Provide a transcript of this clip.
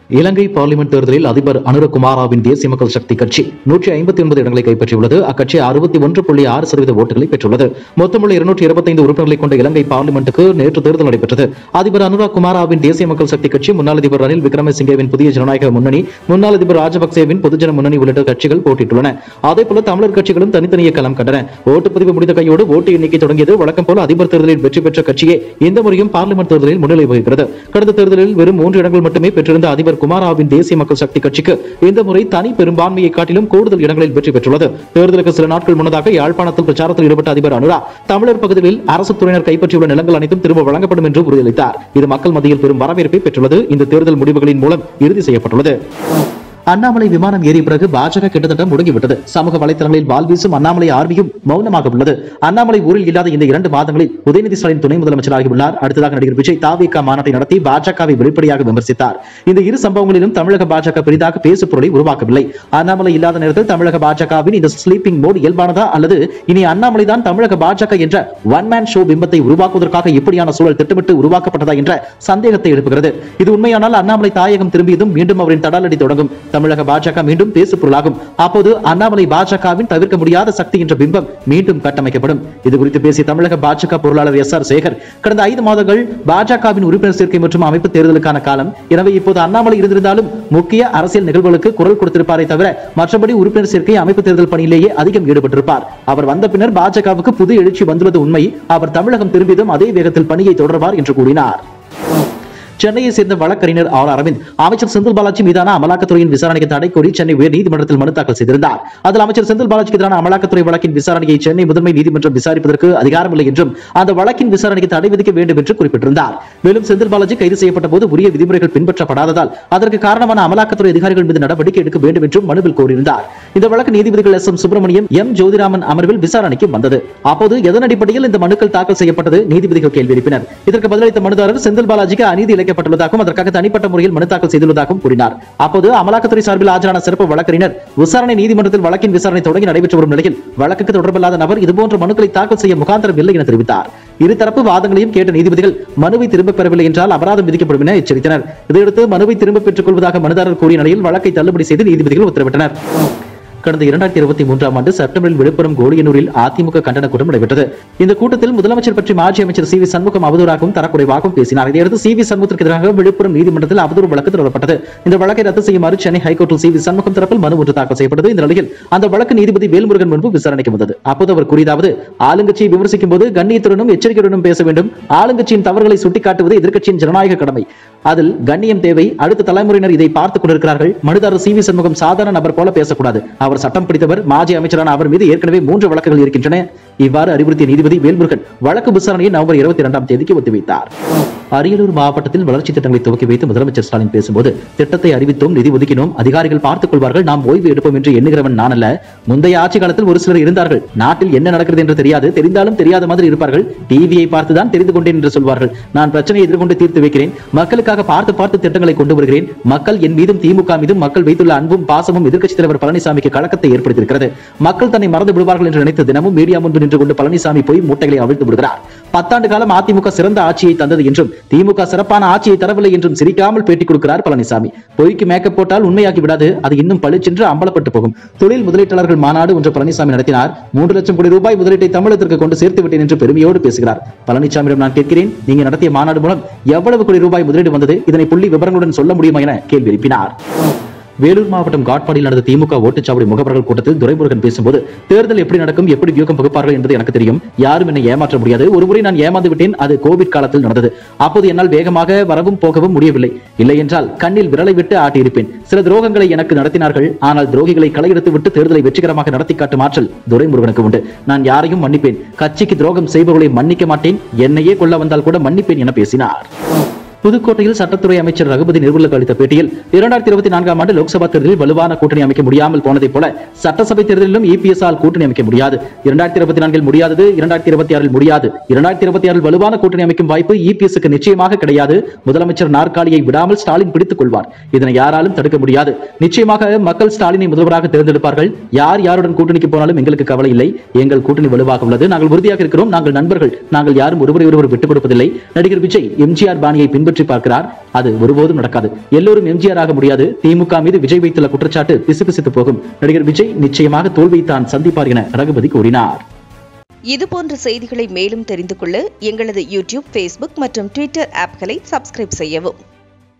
இலங்கை parliament தேர்தலில் அதிபர் அனுரகுமாராவின் தேசிய மக்கள் சக்தி கட்சி 159 இடங்களை கைப்பற்றியுள்ளது. அக்கட்சி 61.6% ஓட்டுகளை பெற்றுள்ளது. மொத்தமுள்ள 225 உறுப்பினர்களை கொண்ட இலங்கை பார்லிமெண்ட்டுக்கு நேற்று தேர்தல் நடைபெற்றது. அதிபர் அனுரகுமாராவின் தேசிய மக்கள் சக்தி கட்சி, முன்னாள் அதிபர் ரணில் விக்ரமசிங்கேவின் புதிய ஜனநாயக முன்னணி, முன்னாள் அதிபர் ராஜபக்சேவின் பொதுஜன முன்னணி உள்ளிட்ட கட்சிகள் போட்டியிட்டுள்ளன. அதேபோல தமிழர் கட்சிகளும் தனித்தனியே களம் கண்டன. ஓட்டுப்பதிவு முடிந்த கையோடு ஓட்டு எண்ணிக்கை தொடங்கியது. வழக்கம் போல அதிபர் தேர்தலில் வெற்றி பெற்ற கட்சியே இந்த முறையும் பார்லிமெண்ட் தேர்தலில் முன்னிலை வகிக்கிறது. கடந்த தேர்தலில் வெறும் 3 இடங்கள் மட்டுமே பெற்றிருந்த அதிபர் குமாராவின் தேசிய மக்கள் சக்தி கட்சிக்கு இந்த முறை தனி பெரும்பான்மையை காட்டிலும் கூடுதல் இடங்களில் வெற்றி பெற்றுள்ளது. தேர்தலுக்கு சில நாட்கள் முன்னதாக யாழ்ப்பாணத்தில் பிரச்சாரத்தில் ஈடுபட்ட அதிபர் அனுரா தமிழர் பகுதிகளில் அரசு துறையினர் கைப்பற்றியுள்ள நிலங்கள் அனைத்தும் திரும்ப வழங்கப்படும் என்று உறுதியளித்தார். இது மக்கள் மத்தியில் பெரும் வரவேற்பை பெற்றுள்ளது. இந்த தேர்தல் முடிவுகளின் மூலம் இறுதி செய்யப்பட்டுள்ளது. அண்ணாமலை விமானம் ஏறிய பிறகு பாஜக கிட்டத்தட்ட முடங்கிவிட்டது. சமூக வலைதளங்களில் வால்வீசும் அண்ணாமலை ஆர்மியும் மௌனமாக உள்ளது. அண்ணாமலை ஊரில் இல்லாத இந்த 2 மாதங்களில் உதயநிதி ஸ்டாலின் துணை முதலமைச்சராகி உள்ளார். அடுத்ததாக நடிகர் விஜய் தாவேகா மாநாட்டை நடத்தி பாஜகவை வெளிப்படையாக விமர்சித்தார். இந்த 2 சம்பவங்களிலும் தமிழக பாஜக பெரிதாக பேசு பொருளை உருவாக்கவில்லை. அண்ணாமலை இல்லாத நேரத்தில் தமிழக பாஜகவின் இந்த ஸ்லீப்பிங் மோட் இயல்பானதா அல்லது இனி அண்ணாமலை தான் தமிழக பாஜக என்ற ஒன் மேன் ஷோ பிம்பத்தை உருவாக்குவதற்காக இப்படியான சூழல் திட்டமிட்டு உருவாக்கப்பட்டதா என்ற சந்தேகத்தை எழுப்புகிறது. இது உண்மையானால் அண்ணாமலை தாயகம் திரும்பியதும் மீண்டும் அவரின் தடாலடி தொடங்கும். தமிழக பாஜக மீண்டும் பேசு பொருளாகும். அப்போது அண்ணாமலை பாஜகவின் தவிர்க்க முடியாத சக்தி என்ற பிம்பம் மீண்டும் கட்டமைக்கப்படும். இது குறித்து பேசிய தமிழக பாஜக பொருளாளர் SR சேகர், கடந்த 5 மாதங்கள் பாஜகவின் உறுப்பினர் சேர்க்கை மற்றும் அமைப்பு தேர்தலுக்கான காலம். எனவே இப்போது அண்ணாமலை இருந்திருந்தாலும் முக்கிய அரசியல் நிகழ்வுகளுக்கு குரல் கொடுத்திருப்பாரே தவிர மற்றபடி உறுப்பினர் சேர்க்கை அமைப்பு தேர்தல் பணியிலேயே அதிகம் ஈடுபட்டிருப்பார். அவர் வந்த பின்னர் பாஜகவுக்கு புது எழுச்சி வந்துள்ளது உண்மை. அவர் தமிழகம் திரும்பியதும் அதே வேகத்தில் பணியை தொடர்வார் என்று கூறினார். சென்னையை சேர்ந்த வழக்கறிஞர் அரவிந்த் அமைச்சர் செந்தில் பாலாஜி மீதான அமலாக்கத்துறையின் விசாரணைக்கு தடை கோரி சென்னை உயர்நீதிமன்றத்தில் மனு தாக்கல் செய்திருந்தார். அதில் அமைச்சர் செந்தில் பாலாஜிக்கு எதிரான அமலாக்கத்துறை வழக்கின் விசாரணையை சென்னை முதன்மை நீதிமன்றம் விசாரிப்பதற்கு அதிகாரமில்லை என்றும் அந்த வழக்கின் விசாரணைக்கு தடை விதிக்க வேண்டும் என்று குறிப்பிட்டிருந்தார். மேலும் செந்தில் பாலாஜி கைது செய்யப்பட்ட போது உரிய விதிமுறைகள் பின்பற்றப்படாததால் அதற்கு காரணமான அமலாக்கத்துறை அதிகாரிகள் மீது நடவடிக்கை எடுக்க வேண்டும் என்றும் மனுவில் கோரியிருந்தார். இந்த வழக்கு நீதிபதிகள் SM சுப்பிரமணியம், M ஜோதிராமன் அமர்வில் விசாரணைக்கு வந்தது. அப்போது எதன் அடிப்படையில் இந்த மனுக்கள் தாக்கல் செய்யப்பட்டது நீதிபதிகள் கேள்வி எழுப்பினர். இதற்கு பதிலளித்த மனுதாரர் செந்தில் பாலாஜிக்கு அநீதி இழைக்கப்பட்டுள்ளதாகவும் அதற்காக தனிப்பட்ட முறையில் மனு தாக்கல் செய்துள்ளதாகவும் கூறினார். அப்போது அமலாக்கத்துறை சார்பில் ஆஜரான சிறப்பு வழக்கறிஞர், விசாரணை நீதிமன்றத்தில் வழக்கின் விசாரணை தொடங்கி நடைபெற்று வரும் நிலையில் வழக்குக்கு தொடர்பில்லாத நபர் இதுபோன்ற மனுக்களை தாக்கல் செய்ய முகாந்திரம் இல்லை என தெரிவித்தார். இருதரப்பு வாதங்களையும் கேட்ட நீதிபதிகள் மனுவை திரும்பப் பெறவில்லை என்றால் அபராதம் விதிக்கப்படும் என எச்சரித்தனர். இதையடுத்து மனுவை திரும்பப் பெற்றுக் கொள்வதாக மனுதாரர் கூறிய நிலையில் வழக்கை தள்ளுபடி செய்து நீதிபதிகள் உத்தரவிட்டனர். கடந்த 2023ஆம் ஆண்டு செப்டம்பரில் விழுப்புரம் கோடியனூரில் அதிமுக கண்டன கூட்டம் நடைபெற்றது. இந்த கூட்டத்தில் முதலமைச்சர் பற்றி மாஜி அமைச்சர் CV சண்முகம் அவதூறாகவும் தரக்குறைவாகவும் பேசினார். இதையடுத்து CV சண்முகத்திற்கு எதிராக விழுப்புரம் நீதிமன்றத்தில் அவதூறு வழக்கு தொடரப்பட்டது. இந்த வழக்கை ரத்து செய்யுமாறு சென்னை ஹைகோர்ட்டில் CV சண்முகம் தரப்பில் மனு ஒன்று தாக்கல் செய்யப்பட்டது. இந்த நிலையில் அந்த வழக்கு நீதிபதி வேல்முருகன் முன்பு விசாரணைக்கு வந்தது. அப்போது அவர் கூறியதாவது, ஆளுங்கட்சியை விமர்சிக்கும் போது கண்ணியத்துடனும் எச்சரிக்கையுடனும் பேச வேண்டும். ஆளுங்கட்சியின் தவறுகளை சுட்டிக்காட்டுவது எதிர்க்கட்சியின் ஜனநாயக கடமை. அதில் கண்ணியம் தேவை. அடுத்த தலைமுறையினர் இதை பார்த்துக் கொண்டிருக்கிறார்கள். மனுதாரர் CV சண்முகம் சாதாரண நபர் போல பேசக்கூடாது. அவர் சட்டம் பிடித்தவர். மாஜி அமைச்சரான அவர் மீது ஏற்கனவே 3 வழக்குகள் இருக்கின்றன. இவ்வாறு அறிவுறுத்திய நீதிபதி வேல்முருகன் வழக்கு விசாரணையை நவம்பர் 22ஆம் தேதிக்கு ஒத்திவைத்தார். அரியலூர் மாவட்டத்தில் வளர்ச்சி திட்டங்களை துவக்கி வைத்து முதலமைச்சர் ஸ்டாலின் பேசும்போது, திட்டத்தை அறிவித்தோம், நிதி ஒதுக்கினோம், அதிகாரிகள் பார்த்துக் கொள்வார்கள், நாம் ஓய்வு எடுப்போம் என்று எண்ணுகிறவன் நான் அல்ல. முந்தைய ஆட்சி காலத்தில் ஒரு சிலர் இருந்தார்கள். நாட்டில் என்ன நடக்கிறது என்று தெரியாது, தெரிந்தாலும் தெரியாத மாதிரி இருப்பார்கள். டிவியை பார்த்துதான் தெரிந்து கொண்டேன் என்று சொல்வார்கள். நான் பிரச்சனையை எதிர்கொண்டு தீர்த்து வைக்கிறேன். மக்களுக்காக பார்த்து திட்டங்களை கொண்டு வருகிறேன். மக்கள் என் மீதும் திமுக மீதும் மக்கள் வைத்துள்ள அன்பும் பாசமும் எதிர்க்கட்சித் தலைவர் பழனிசாமிக்கு கலக்கத்தை ஏற்படுத்தியிருக்கிறது. மக்கள் தன்னை மறந்து விடுவார்கள் என்று நினைத்து தினமும் மீடியா முன்பு நின்று கொண்டு பழனிசாமி போய் மூட்டைகளை அவிழ்த்து விடுகிறார். 10 ஆண்டு காலம் அதிமுக சிறந்த ஆட்சியை தந்தது என்றும் திமுக சிறப்பான ஆட்சியை தரவில்லை என்றும் சிரிக்காமல் பேட்டி கொடுக்கிறார் பழனிசாமி. பொய்க்கு மேக்கப் போட்டால் உண்மையாகி விடாது, அது இன்னும் பளிச்சென்று அம்பலப்பட்டு போகும். தொழில் முதலீட்டாளர்கள் மாநாடு ஒன்று பழனிசாமி நடத்தினார். 3 லட்சம் கோடி ரூபாய் முதலீட்டை தமிழகத்திற்கு கொண்டு சேர்த்து விட்டேன் என்று பெருமையோடு பேசுகிறார். பழனிசாமியிடம் நான் கேட்கிறேன், நீங்க நடத்திய மாநாடு மூலம் எவ்வளவு கோடி ரூபாய் முதலீடு வந்தது? இதனை புள்ளி விவரங்களுடன் சொல்ல முடியுமா என கேள்வி எழுப்பினார். வேலூர் மாவட்டம் காட்பாடியில் நடந்த திமுக ஓட்டுச்சாவடி முகவர்கள் கூட்டத்தில் துரைமுருகன் பேசும்போது, தேர்தல் எப்படி நடக்கும், எப்படி வியூகம் வகுப்பார்கள் என்பது எனக்கு தெரியும். யாரும் என்னை ஏமாற்ற முடியாது. ஒருமுறை நான் ஏமாந்து விட்டேன். அது கோவிட் காலத்தில் நடந்தது. அப்போது என்னால் வேகமாக வரவும் போகவும் முடியவில்லை. இல்லை என்றால் கண்ணில் விரலை விட்டு ஆட்டியிருப்பேன். சில துரோகங்களை எனக்கு நடத்தினார்கள். ஆனால் துரோகிகளை களையெடுத்து விட்டு தேர்தலை வெற்றிகரமாக நடத்தி காட்டும் ஆற்றல் துரைமுருகனுக்கு உண்டு. நான் யாரையும் மன்னிப்பேன். கட்சிக்கு துரோகம் செய்பவர்களை மன்னிக்க மாட்டேன். என்னையே கொல்ல வந்தால் கூட மன்னிப்பேன் என பேசினார். புதுக்கோட்டையில் சட்டத்துறை அமைச்சர் ரகுபதி நிர்மலுக்கு அளித்த பேட்டியில் 2024ஆம் ஆண்டு லோக்சபா தேர்தலில் வலுவான கூட்டணி அமைக்க முடியாமல் போனதை போல சட்டசபை தேர்தலிலும் EPS ஆல் கூட்டணி அமைக்க முடியாது. 2024இல் முடியாதது 2026இல் முடியாது. 2026இல் வலுவான கூட்டணி அமைக்கும் வாய்ப்பு EPSக்கு நிச்சயமாக கிடையாது. முதலமைச்சர் நாற்காலியை விடாமல் ஸ்டாலின் பிடித்துக் கொள்வார். இதனை யாராலும் தடுக்க முடியாது. நிச்சயமாக மக்கள் ஸ்டாலினை முதல்வராக தேர்ந்தெடுப்பார்கள். யார் யாருடன் கூட்டணிக்கு போனாலும் எங்களுக்கு கவலை இல்லை. எங்கள் கூட்டணி வலுவாக உள்ளது. நாங்கள் உறுதியாக இருக்கிறோம். நாங்கள் நண்பர்கள். நாங்கள் யாரும் ஒருவரை ஒருவர் விட்டுக் கொடுப்பதில்லை. நடிகர் விஜய் MGR பாணியை பின்பற்றி சுற்றி பார்க்கிறார். அது ஒருபோதும் நடக்காது. எல்லோரும் எம்ஜிஆர் ஆக முடியாது. திமுக மீது விஜய் வைத்துள்ள குற்றச்சாட்டு பிசுபிசுத்து போகும். நடிகர் விஜய் நிச்சயமாக தோல்வியை தான் சந்திப்பார் என ரகுபதி கூறினார். இதுபோன்ற செய்திகளை மேலும் தெரிந்து கொள்ள எங்களது யூடியூப், Facebook மற்றும் Twitter ஆப்களை சப்ஸ்கிரைப் செய்யவும்.